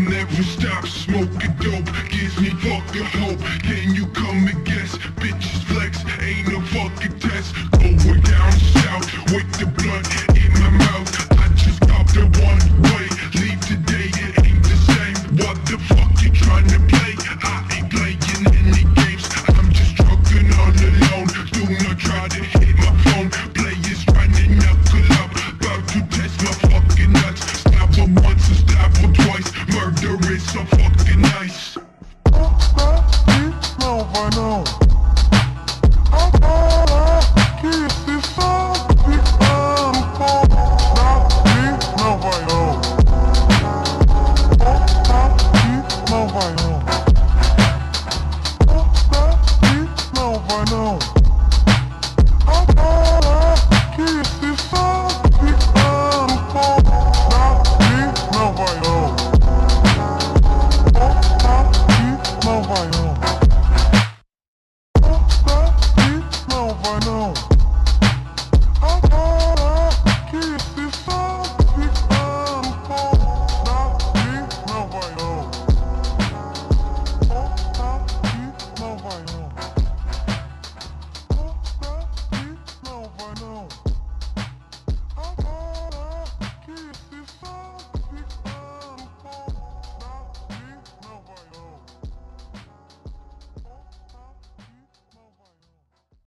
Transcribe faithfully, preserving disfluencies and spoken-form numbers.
never stop smoking dope, gives me fucking hope. Can you come and guess? Bitches flex, ain't no fucking test. Going down south with the blunt in my mouth. I just popped a one way, leave today, it ain't the same. What the fuck you trying to play? I ain't playing any games, I'm just trucking all alone. Do not try to hit my phone, players trying to knuckle up, about to test my fucking nuts. Stop her once and stop her twice, murder is so fucking nice. Não vai não. Agora que se sabe ficando com daqui não vai não. Daqui não vai não. Daqui não vai não. Agora que se sabe ficando com daqui não vai não. Daqui não vai não. Não vai não. Agora que se sabe ficando com daqui não vai não. Daqui não vai não. Daqui não vai não.